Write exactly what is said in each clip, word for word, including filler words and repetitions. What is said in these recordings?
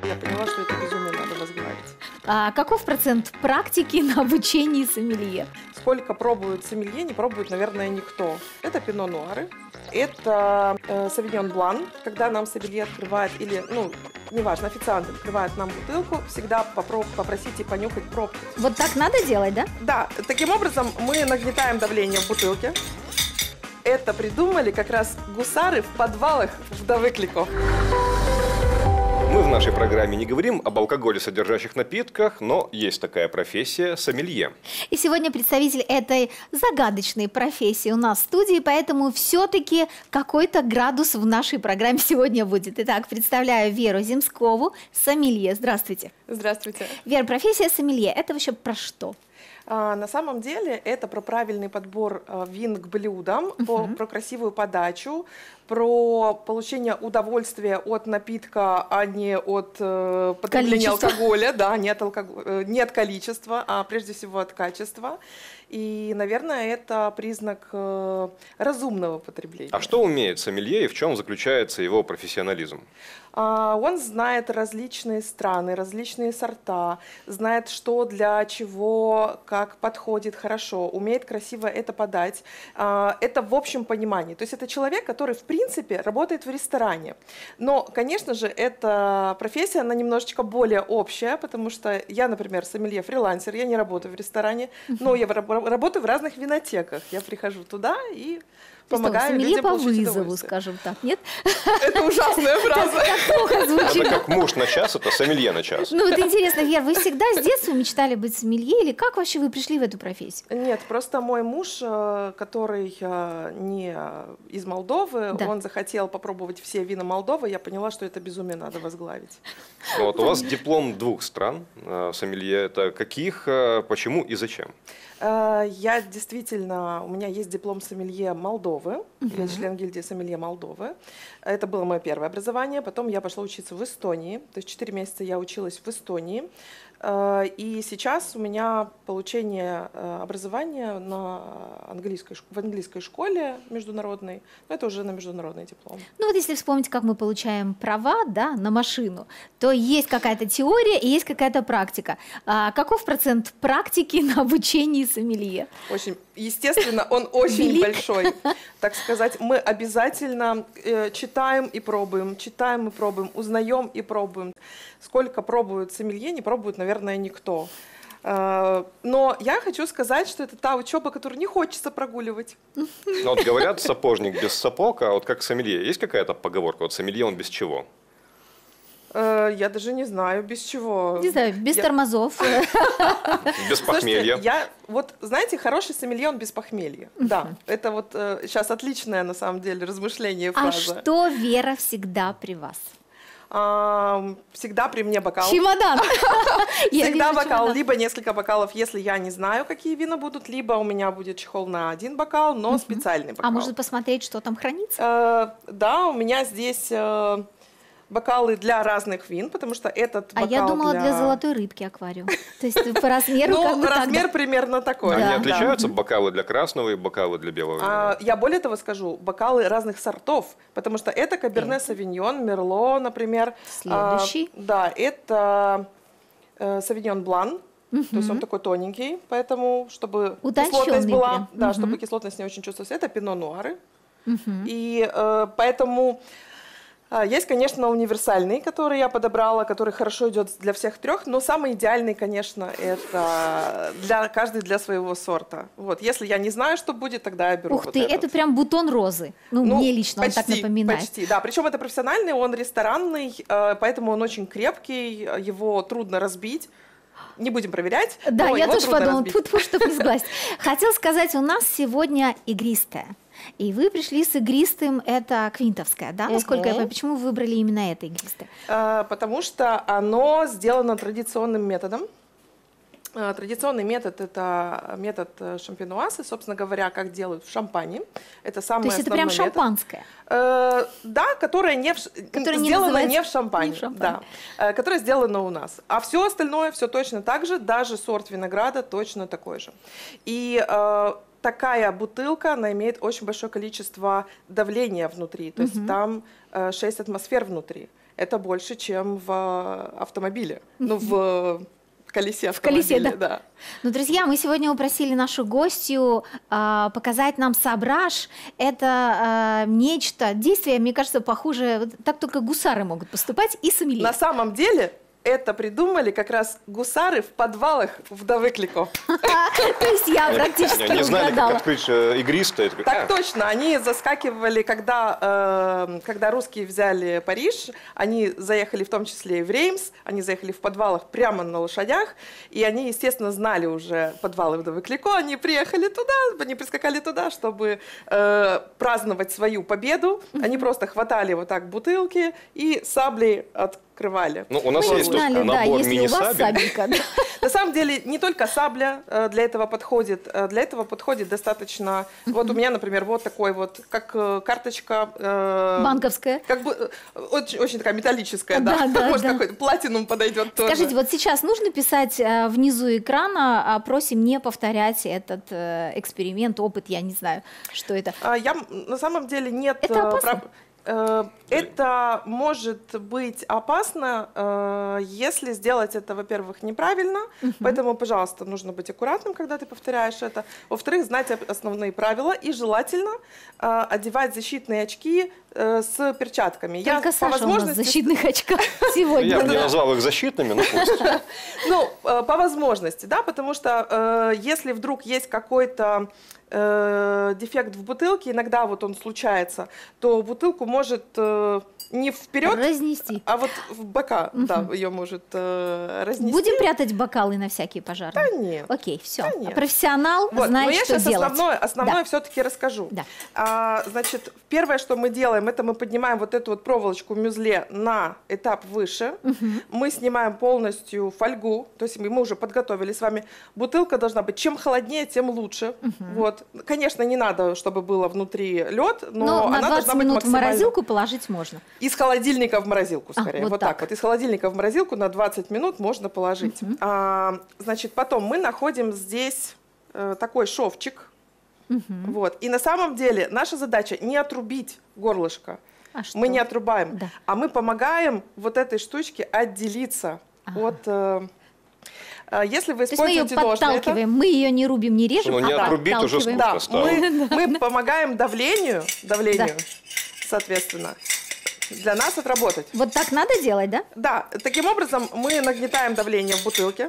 я поняла, что это безумие надо возглавить. А каков процент практики на обучении сомелье? Сколько пробуют сомелье, не пробует, наверное, никто. Это пино-нуары, это э, савиньон блан, когда нам сомелье открывает, или, ну, неважно, официант открывает нам бутылку, всегда попроб, попросите понюхать пробку. Вот так надо делать, да? Да, таким образом мы нагнетаем давление в бутылке. Это придумали как раз гусары в подвалах вдовы Клико. Мы в нашей программе не говорим об алкоголе содержащих напитках, но есть такая профессия – сомелье. И сегодня представитель этой загадочной профессии у нас в студии, поэтому все-таки какой-то градус в нашей программе сегодня будет. Итак, представляю Веру Земскову, сомелье. Здравствуйте. Здравствуйте. Вера, профессия сомелье – это вообще про что? А, на самом деле это про правильный подбор а, вин к блюдам, uh-huh. по, про красивую подачу, про получение удовольствия от напитка, а не от э, потребления Количество. алкоголя, да, не от, алког... не от количества, а прежде всего от качества. И, наверное, это признак э, разумного потребления. А что умеет сомелье и в чем заключается его профессионализм? А, он знает различные страны, различные сорта, знает, что для чего, как подходит хорошо, умеет красиво это подать. А, это в общем понимании. То есть это человек, который, в принципе, работает в ресторане. Но, конечно же, эта профессия, она немножечко более общая, потому что я, например, сомелье-фрилансер, я не работаю в ресторане, но я работаю в разных винотеках. Я прихожу туда и помогаю людям получить удовольствие. Сомелье по вызову, скажем так, нет? Это ужасная фраза. Это как муж на час, это сомелье на час. Ну, это интересно, Вер, вы всегда с детства мечтали быть сомелье, или как вообще вы пришли в эту профессию? Нет, просто мой муж, который не из Молдовы, Да. он захотел попробовать все вина Молдовы, я поняла, что это безумие надо возглавить. Ну, вот у вас диплом двух стран сомелье. Это каких, почему и зачем? Я действительно, у меня есть диплом сомелье Молдовы, Uh-huh. я член гильдии сомелье Молдовы. Это было мое первое образование, потом я пошла учиться в Эстонии, то есть четыре месяца я училась в Эстонии. И сейчас у меня получение образования на английской, в английской школе международной, но это уже на международный диплом. Ну вот если вспомнить, как мы получаем права, да, на машину, то есть какая-то теория и есть какая-то практика. А каков процент практики на обучении сомелье? Очень, естественно, он очень Велик. большой. Так сказать, мы обязательно э, читаем и пробуем, читаем и пробуем, узнаем и пробуем. Сколько пробуют сомелье, не пробует, наверное, никто. Э, но я хочу сказать, что это та учеба, которую не хочется прогуливать. Ну, вот говорят, сапожник без сапог, а вот как сомелье. Есть какая-то поговорка? Вот сомелье он без чего? Э, я даже не знаю, без чего. Не знаю, без Я- тормозов. Без похмелья. Слушайте, я, вот, знаете, хороший сомелье, он без похмелья. Да, это вот э, сейчас отличное, на самом деле, размышление, А фраза. что, Вера, всегда при вас? А, всегда при мне бокал. Чемодан. Я Всегда вижу бокал, чемодан. либо несколько бокалов, если я не знаю, какие вина будут, либо у меня будет чехол на один бокал, но специальный бокал. А можно посмотреть, что там хранится? Э, да, у меня здесь э, бокалы для разных вин, потому что этот А бокал я думала для золотой рыбки аквариум. То есть по размеру как Ну, бы так, размер да. примерно такой. Они Да. отличаются, бокалы для красного и бокалы для белого вина? А, я более того скажу, бокалы разных сортов, потому что это Каберне Савиньон, Мерло, например. Следующий. А, да, это э, Савиньон Блан. То есть он такой тоненький, поэтому, чтобы Утонченный кислотность была, прям. да, Мгм. чтобы кислотность не очень чувствовалась, это пино-нуары. Мгм. И э, поэтому э, есть, конечно, универсальный, который я подобрала, который хорошо идет для всех трех, но самый идеальный, конечно, это для каждый для своего сорта. Вот, если я не знаю, что будет, тогда я беру Ух вот ты, этот. это прям бутон розы. Ну, Ну, мне лично он так почти, напоминает. Почти, да. Причем это профессиональный, он ресторанный, э, поэтому он очень крепкий, его трудно разбить. Не будем проверять. Да, но я его тоже трудно подумала, разбить. фу-фу, чтоб не сглазить. Хотел сказать, у нас сегодня игристое. И вы пришли с игристым, это квинтовское, да, насколько я Мгм. понимаю. Почему вы выбрали именно это игристое? Э, Потому что оно сделано традиционным методом. Э, Традиционный метод – это метод э, шампинуаса, собственно говоря, как делают в шампане. Это самый То есть это основной прям метод. шампанское? Э, да, которая не в, ш- Которая не сделана называется- не в шампане, не в шампане. да, э, которая сделана у нас. А все остальное, все точно так же, даже сорт винограда точно такой же. И э, такая бутылка, она имеет очень большое количество давления внутри, то есть там э, шесть атмосфер внутри. это больше, чем в автомобиле. Ну, в колесе автомобиля. В колесе, да. да. Ну, друзья, мы сегодня упросили нашу гостью э, показать нам сабраж. Это э, нечто, действие, мне кажется, похуже, вот так только гусары могут поступать и сомелье. На самом деле... Это придумали как раз гусары в подвалах вдовы Клико. То есть я практически Они знали, как угадала. открыть игристое. Так точно, они заскакивали, когда, когда русские взяли Париж, они заехали в том числе и в Реймс, они заехали в подвалах прямо на лошадях, и они, естественно, знали уже подвалы вдовы Клико, они приехали туда, они прискакали туда, чтобы э, праздновать свою победу, они просто хватали вот так бутылки и саблей открывали. Ну, у нас Мы есть знали, тоже да, набор если у вас мини-сабель. сабелька. Да. На самом деле, не только сабля э, для этого подходит, э, для этого подходит достаточно... Вот у меня, например, вот такой вот, как э, карточка... э, Банковская. Как бы э, очень, очень такая металлическая, да. Да, да, Может, да. какой-то платинум подойдет тоже. Скажите, вот сейчас нужно писать э, внизу экрана, а просим не повторять этот э, эксперимент, опыт, я не знаю, что это. А, я, м, на самом деле нет... Это э, опасно? проб- э, Это может быть опасно, э, если сделать это, во-первых, неправильно, поэтому, пожалуйста, нужно быть аккуратным, когда ты повторяешь это. Во-вторых, знать об- основные правила и желательно э, одевать защитные очки э, с перчатками. Только Я, Саша у нас в защитных очках Я сегодня. бы не назвал их защитными, но пусть. Ну, э, по возможности, да, потому что э, если вдруг есть какой-то э, дефект в бутылке, иногда вот он случается, то бутылку может э, не вперед, Разнести. а вот в бока, да, ее может э, разнести. Будем прятать бокалы на всякие пожары? Да нет. Окей, все. Да нет. Профессионал Вот, знает, но я что сейчас делать. основное, основное Да. все-таки расскажу. Да. А, значит, первое, что мы делаем, это мы поднимаем вот эту вот проволочку в мюзле на этап выше. Мы снимаем полностью фольгу, то есть мы уже подготовили с вами. Бутылка должна быть чем холоднее, тем лучше. Вот. Конечно, не надо, чтобы было внутри лед, но, Но на она двадцать должна быть минут в максимально... морозилку положить можно. Из холодильника в морозилку, А, скорее. вот вот так. так. вот. Из холодильника в морозилку на двадцать минут можно положить. А, значит, потом мы находим здесь э, такой шовчик. Вот. И на самом деле наша задача не отрубить горлышко. А что? Мы не отрубаем, Да. а мы помогаем вот этой штучке отделиться от... э, э, если вы То есть мы ее используете нож для этого- подталкиваем, мы ее не рубим, не режем, Ну, не а отрубить уже подталкиваем. скучно. Да, стало. мы, мы помогаем давлению, давлению, соответственно, для нас отработать. Вот так надо делать, да? Да, таким образом мы нагнетаем давление в бутылке.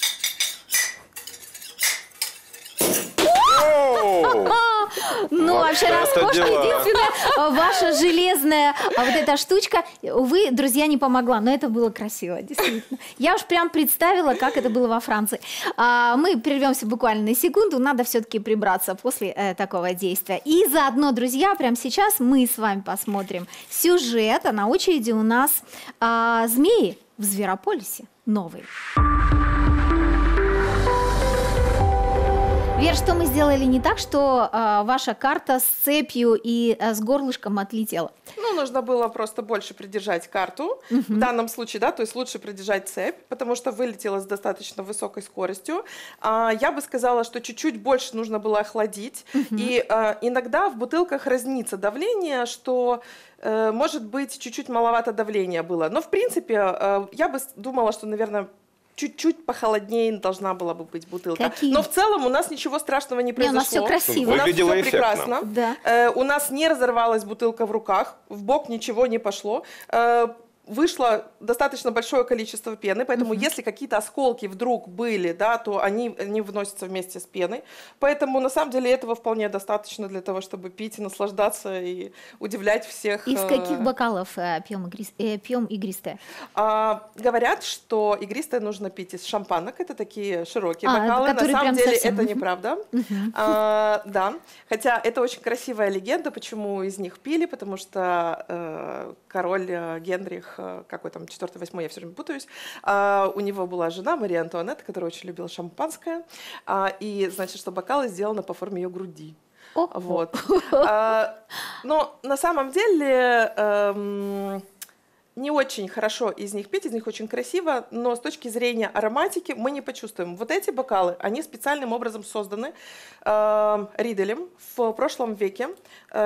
Оу! Ну, Вот вообще это роскошно. дела. Единственная ваша железная а, вот эта штучка, увы, друзья, не помогла, но это было красиво, действительно. Я уж прям представила, как это было во Франции. А, мы прервемся буквально на секунду, надо все-таки прибраться после э, такого действия. И заодно, друзья, прямо сейчас мы с вами посмотрим сюжет, а на очереди у нас а, змеи в Зверополисе новые. Вер, что мы сделали не так, что э, ваша карта с цепью и э, с горлышком отлетела? Ну, нужно было просто больше придержать карту. В данном случае, да, то есть лучше придержать цепь, потому что вылетела с достаточно высокой скоростью. А, я бы сказала, что чуть-чуть больше нужно было охладить. И а, иногда в бутылках разнится давление, что э, может быть чуть-чуть маловато давления было. Но в принципе, э, я бы с- думала, что, наверное, чуть-чуть похолоднее должна была бы быть бутылка. Какие? Но в целом у нас ничего страшного не Не, у произошло. нас все красиво. У нас Выглядело все эффектно. прекрасно. Да. Э, у нас не разорвалась бутылка в руках, в бок ничего не пошло. Э, вышло достаточно большое количество пены, поэтому если какие-то осколки вдруг были, да, то они, они вносятся вместе с пеной. Поэтому на самом деле этого вполне достаточно для того, чтобы пить и наслаждаться и удивлять всех. Из э, каких бокалов э, пьем, игрис- э, пьем игристое? А, говорят, что игристое нужно пить из шампанок. Это такие широкие А, бокалы. На которые самом прям деле совсем. это Мгм. неправда. А, да. Хотя это очень красивая легенда, почему из них пили, потому что э, король э, Генрих, э, какой там, четвёртый, восьмой, я все время путаюсь, а, у него была жена Мария Антуанетта, которая очень любила шампанское. А, и, значит, что бокалы сделаны по форме ее груди. О, Вот. А, но на самом деле эм, не очень хорошо из них пить, из них очень красиво, но с точки зрения ароматики мы не почувствуем. Вот эти бокалы, они специальным образом созданы эм, Риделем в прошлом веке. Э,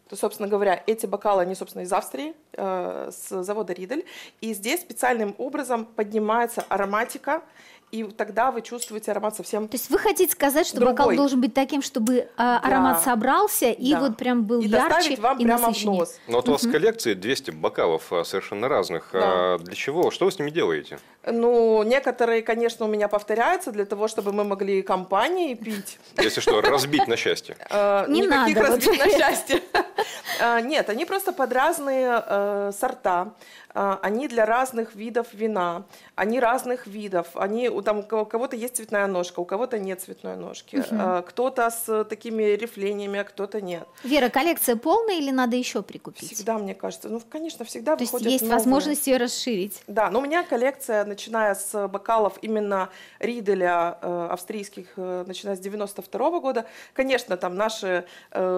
То, собственно говоря, эти бокалы, они, собственно, из Австрии, э, с завода Ридель. И здесь специальным образом поднимается ароматика, и тогда вы чувствуете аромат совсем. То есть вы хотите сказать, что другой. Бокал должен быть таким, чтобы а, аромат да. собрался и да. вот прям был и ярче вам и прямо насыщеннее. в нос. Но вот у вас в коллекции двести бокалов совершенно разных. Да. Для чего? Что вы с ними делаете? Ну, некоторые, конечно, у меня повторяются для того, чтобы мы могли компании пить. Если что, разбить на счастье. Не Никаких надо, разбить вот. на счастье. Нет, они просто под разные сорта. Они для разных видов вина, они разных видов. Они, там, у кого-то есть цветная ножка, у кого-то нет цветной ножки. Uh-huh. Кто-то с такими рифлениями, а кто-то нет. Вера, коллекция полная или надо еще прикупить? Всегда, мне кажется. Ну, конечно, всегда То выходят есть есть новые. возможность ее расширить? Да, но у меня коллекция, начиная с бокалов именно Риделя, э, австрийских, э, начиная с девяносто второго года. Конечно, там наши,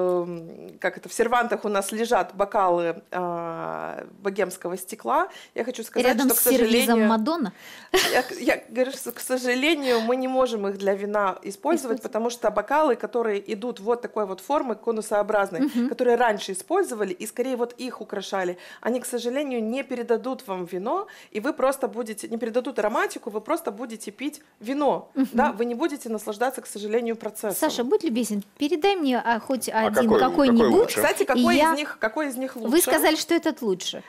э, как это, в сервантах у нас лежат бокалы э, богемского стекла. Я хочу сказать, рядом что, с к сожалению, сервизом Мадонна? Я, я говорю, что, к сожалению, мы не можем их для вина использовать, потому что бокалы, которые идут вот такой вот формы, конусообразной, угу. которые раньше использовали, и скорее вот их украшали, они, к сожалению, не передадут вам вино, и вы просто будете, не передадут ароматику, вы просто будете пить вино, угу. да, вы не будете наслаждаться, к сожалению, процессом. Саша, будь любезен, передай мне а, хоть а один какой, какой-нибудь. Какой Кстати, какой из, я... них, какой из них лучше? Вы сказали, что этот лучше.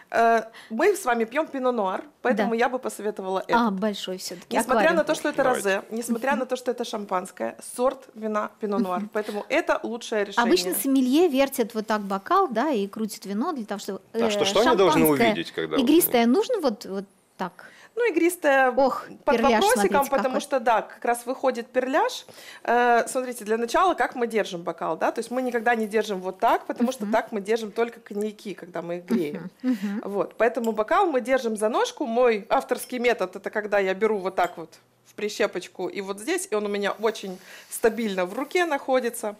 Мы с вами пьем пино-нуар, поэтому да. я бы посоветовала это. А, большой все-таки. Несмотря на то, что это Давайте. розе, несмотря на то, что это шампанское, сорт вина пино-нуар, поэтому это лучшее решение. Обычно сомелье вертят вот так бокал, да, и крутят вино для того, чтобы а что, что они должны увидеть, когда игристое вот... нужно вот, вот так? Ну, игристая Ох, под перляж, вопросиком, смотрите, потому какой. что, да, как раз выходит перляж. Э, смотрите, для начала, как мы держим бокал, да, то есть мы никогда не держим вот так, потому uh-huh. что так мы держим только коньяки, когда мы их греем. Uh-huh. Uh-huh. Вот, поэтому бокал мы держим за ножку. Мой авторский метод — это когда я беру вот так вот в прищепочку и вот здесь, и он у меня очень стабильно в руке находится.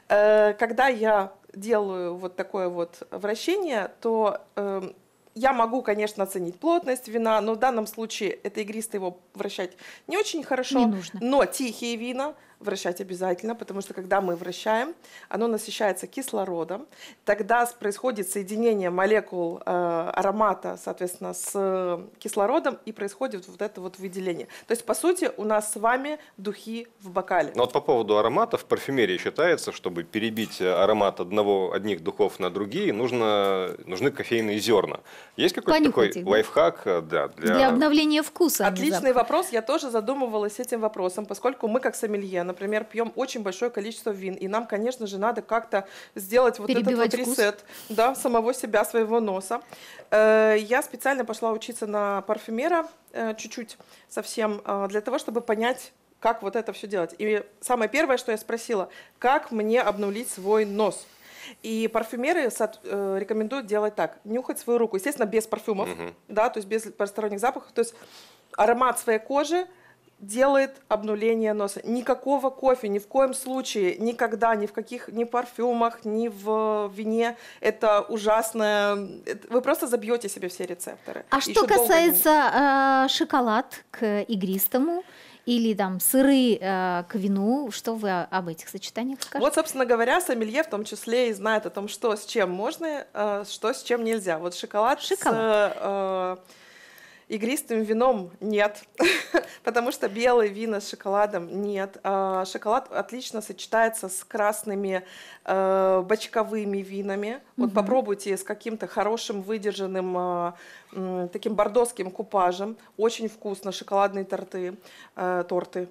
Э, когда я делаю вот такое вот вращение, то... Э, я могу, конечно, оценить плотность вина, но в данном случае это игристое, его вращать не очень хорошо. Не нужно. Но тихие вина вращать обязательно, потому что когда мы вращаем, оно насыщается кислородом. Тогда происходит соединение молекул э, аромата, соответственно, с кислородом, и происходит вот это вот выделение. То есть, по сути, у нас с вами духи в бокале. Но вот по поводу ароматов, в парфюмерии считается, чтобы перебить аромат одного, одних духов на другие, нужно, нужны кофейные зерна. Есть какой-то такой их, лайфхак да, для... для обновления вкуса? Отличный вопрос. Я тоже задумывалась этим вопросом, поскольку мы, как сомелье, например, пьем очень большое количество вин, и нам, конечно же, надо как-то сделать вот Перебивать этот вот вкус. ресет, да, самого себя, своего носа. Я специально пошла учиться на парфюмера чуть-чуть совсем для того, чтобы понять, как вот это все делать. И самое первое, что я спросила, как мне обнулить свой нос? И парфюмеры рекомендуют делать так: нюхать свою руку, естественно, без парфюмов, uh-huh. да, то есть без посторонних запахов, то есть аромат своей кожи делает обнуление носа. Никакого кофе, ни в коем случае, никогда, ни в каких, ни в парфюмах, ни в вине. Это ужасное. Вы просто забьете себе все рецепторы. А что касается э, шоколад к игристому или там сыры э, к вину, что вы об этих сочетаниях скажете? Вот, собственно говоря, сомелье в том числе и знает о том, что с чем можно, э, что с чем нельзя. Вот шоколад, шоколад. с... Э, игристым вином нет, потому что белые вина с шоколадом нет. А шоколад отлично сочетается с красными э, бочковыми винами. Вот угу. попробуйте с каким-то хорошим выдержанным э, э, таким бордоским купажем. Очень вкусно. Шоколадные торты, э, торты.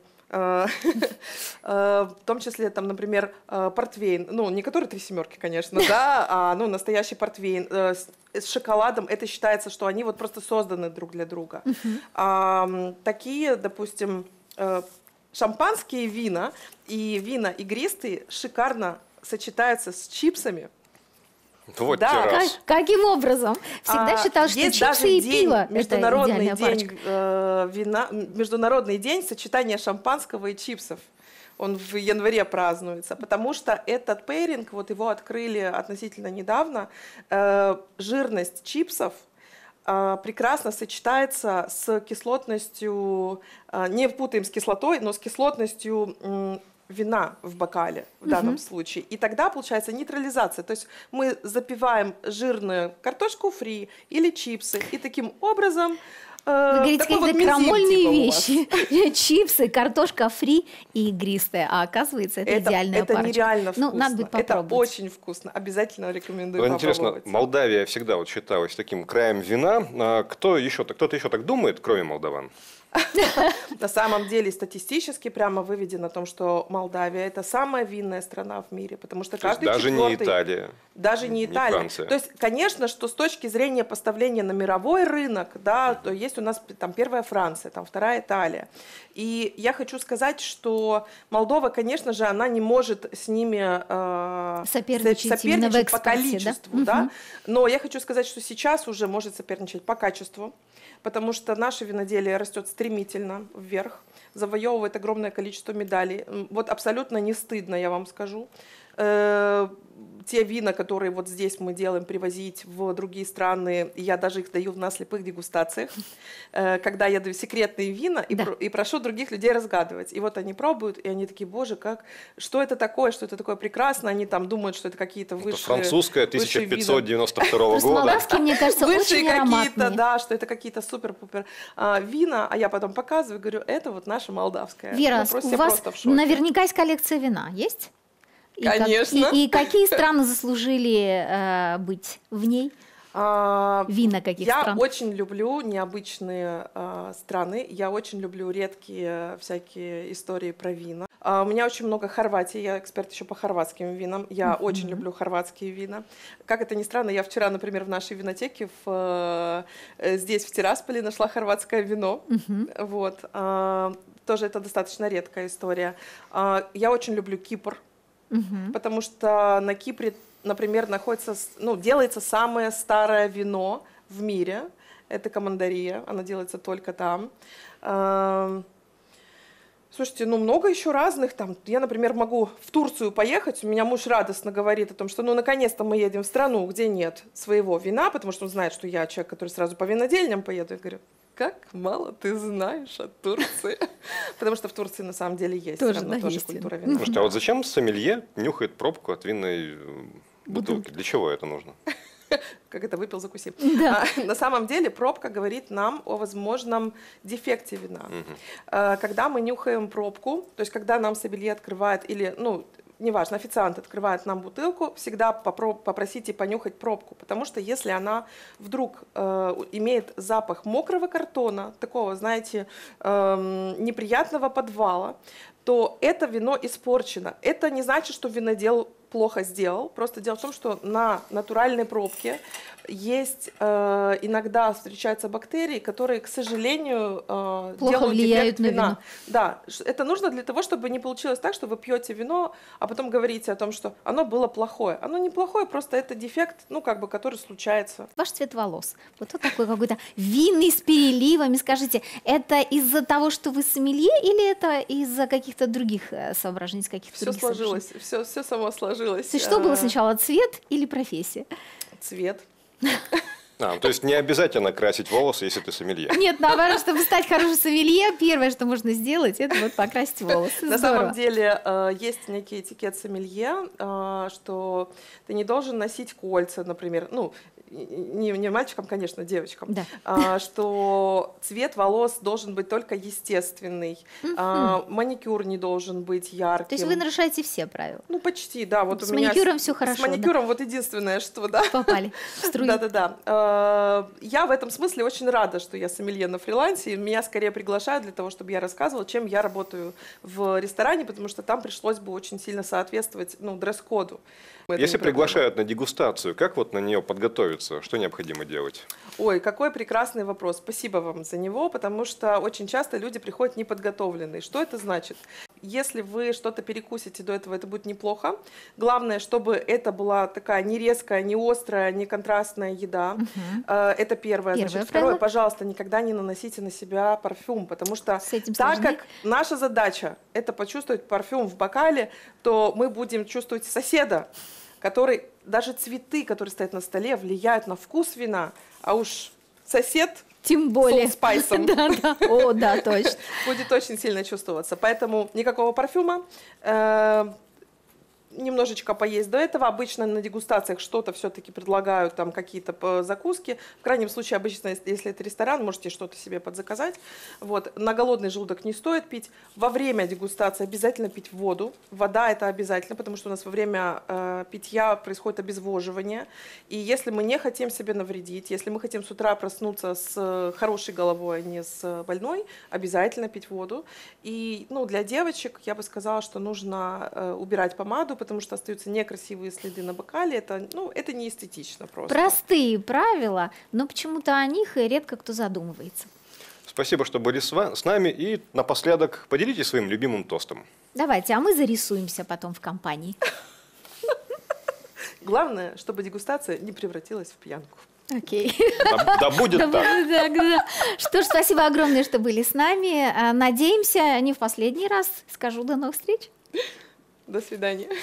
В том числе, там, например, портвейн, ну, не который три семерки, конечно, да, а ну, настоящий портвейн с, с шоколадом, это считается, что они вот просто созданы друг для друга. Uh-huh. А, такие, допустим, шампанские вина и вина игристые шикарно сочетаются с чипсами. Вот да. Как, каким образом? Всегда а, считал, что чипсы и пиво международный это день э, вина, международный день сочетания шампанского и чипсов. Он в январе празднуется, потому что этот пейринг, вот его открыли относительно недавно. Э, жирность чипсов э, прекрасно сочетается с кислотностью, э, не путаем с кислотой, но с кислотностью э, вина в бокале в данном uh-huh. случае. И тогда получается нейтрализация. То есть мы запиваем жирную картошку фри или чипсы. И таким образом... Вы говорите какие-то вот крамольные типа вещи. Чипсы, картошка фри и игристая. А оказывается, это, это идеальная это парочка. Нереально вкусно. Ну, надо будет попробовать. Это очень вкусно. Обязательно рекомендую вот попробовать. Интересно, Молдавия всегда вот считалась таким краем вина. Кто еще, кто-то еще так думает, кроме молдаван? На самом деле статистически прямо выведено о том, что Молдавия это самая винная страна в мире, потому что каждый даже четвертый, не Италия, даже не, не Италия. Франция. То есть, конечно, что с точки зрения поставления на мировой рынок, да, то есть у нас там первая Франция, там вторая Италия. И я хочу сказать, что Молдова, конечно же, она не может с ними э, соперничать, соперничать по количеству, да? Угу. Но я хочу сказать, что сейчас уже может соперничать по качеству. Потому что наше виноделие растет стремительно вверх, завоевывает огромное количество медалей. Вот абсолютно не стыдно, я вам скажу. Те вина, которые вот здесь мы делаем, привозить в другие страны, я даже их даю на слепых дегустациях, когда я даю секретные вина и, да. про, и прошу других людей разгадывать. И вот они пробуют, и они такие, боже, как, что это такое, что это такое прекрасно. Они там думают, что это какие-то высшие это французская тысяча пятьсот девяносто второго года. Молдавские, мне кажется, очень ароматные. Да, что это какие-то супер-пупер а, вина, а я потом показываю, говорю, это вот наша молдавская. Вера, ну, у вас наверняка есть коллекция вина, есть? И Конечно. Как, и, и какие страны заслужили э, быть в ней? А, Вина каких я стран? Я очень люблю необычные а, страны, я очень люблю редкие всякие истории про вина. А, у меня очень много Хорватии, я эксперт еще по хорватским винам, я uh-huh. очень люблю хорватские вина. Как это ни странно, я вчера, например, в нашей винотеке в, здесь, в Тирасполе, нашла хорватское вино. Uh-huh. Вот. А, тоже это достаточно редкая история. А, я очень люблю Кипр. Uh-huh. Потому что на Кипре, например, находится, ну, делается самое старое вино в мире. Это Командария, она делается только там. Слушайте, ну много еще разных там. Я, например, могу в Турцию поехать, у меня муж радостно говорит о том, что ну наконец-то мы едем в страну, где нет своего вина, потому что он знает, что я человек, который сразу по винодельням поеду. Я говорю, как мало ты знаешь о Турции. Потому что в Турции на самом деле есть тоже, равно, да, тоже есть культура вина. Слушайте, а вот зачем сомелье нюхает пробку от винной бутылки? Для чего это нужно? Как это выпил, закусил. Да. А, на самом деле пробка говорит нам о возможном дефекте вина. Угу. А, когда мы нюхаем пробку, то есть когда нам сомелье открывает или, ну, неважно, официант открывает нам бутылку, всегда попро- попросите понюхать пробку, потому что если она вдруг э, имеет запах мокрого картона, такого, знаете, э, неприятного подвала, то это вино испорчено. Это не значит, что винодел плохо сделал. Просто дело в том, что на натуральной пробке есть э, иногда встречаются бактерии, которые, к сожалению, э, плохо делают влияют на вина. вино. Да, это нужно для того, чтобы не получилось так, что вы пьете вино, а потом говорите о том, что оно было плохое. Оно не плохое, просто это дефект, ну как бы, который случается. Ваш цвет волос, вот, вот такой какой-то винный с переливами. Скажите, это из-за того, что вы сомелье, или это из-за каких-то других соображений, из каких-то все других сложилось, все, все само сложилось. То есть что было сначала, цвет или профессия? Цвет. А, то есть не обязательно красить волосы, если ты сомелье. Нет, наоборот, чтобы стать хорошим сомелье, первое, что можно сделать, это вот покрасить волосы. На самом деле есть некий этикет сомелье, что ты не должен носить кольца, например, ну, не, не мальчикам, конечно, девочкам, да. а, что цвет волос должен быть только естественный, uh-huh. а, маникюр не должен быть ярким. То есть вы нарушаете все правила? Ну, почти, да. Вот с у меня маникюром с, все хорошо. С маникюром да? вот единственное, что, да. Попали в струю. Да-да-да. А, я в этом смысле очень рада, что я сомелье на фрилансе, и меня скорее приглашают для того, чтобы я рассказывала, чем я работаю в ресторане, потому что там пришлось бы очень сильно соответствовать, ну, дресс-коду. Если приглашают на дегустацию, как вот на нее подготовиться? Что необходимо делать? Ой, какой прекрасный вопрос. Спасибо вам за него, потому что очень часто люди приходят неподготовленные. Что это значит? Если вы что-то перекусите до этого, это будет неплохо. Главное, чтобы это была такая не резкая, не острая, не контрастная еда. Угу. Это первое. Первое Значит, правило. Второе, пожалуйста, никогда не наносите на себя парфюм, потому что так сложнее. как наша задача – это почувствовать парфюм в бокале, то мы будем чувствовать соседа, который, даже цветы, которые стоят на столе, влияют на вкус вина, а уж сосед Тем более. С спайсом. Да, да. О, да, точно. Будет очень сильно чувствоваться. Поэтому никакого парфюма. Немножечко поесть до этого. Обычно на дегустациях что-то все-таки предлагают, там какие-то закуски. В крайнем случае, обычно, если это ресторан, можете что-то себе подзаказать. Вот. На голодный желудок не стоит пить. Во время дегустации обязательно пить воду. Вода это обязательно, потому что у нас во время э, питья происходит обезвоживание. И если мы не хотим себе навредить, если мы хотим с утра проснуться с хорошей головой, а не с больной, обязательно пить воду. И ну, для девочек я бы сказала, что нужно э, убирать помаду, потому что остаются некрасивые следы на бокале. Это, ну, это не эстетично просто. Простые правила, но почему-то о них редко кто задумывается. Спасибо, что были с, вами, с нами. И напоследок поделитесь своим любимым тостом. Давайте, а мы зарисуемся потом в компании. Главное, чтобы дегустация не превратилась в пьянку. Окей. Да, да будет Да так. будет так, да. Что ж, спасибо огромное, что были с нами. Надеемся, не в последний раз. Скажу до новых встреч. До свидания.